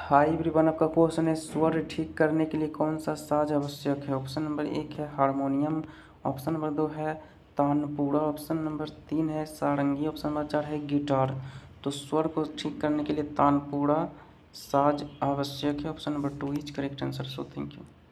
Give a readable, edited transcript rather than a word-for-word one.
Hi everyone, आपका question है स्वर ठीक करने के लिए कौन सा साज आवश्यक है। ऑप्शन नंबर 1 है हारमोनियम, ऑप्शन नंबर 2 है तानपुरा, ऑप्शन नंबर 3 है सारंगी, ऑप्शन नंबर 4 है गिटार। तो स्वर को ठीक करने के लिए तानपुरा साज आवश्यक है। Option number 2 is correct answer. So thank you.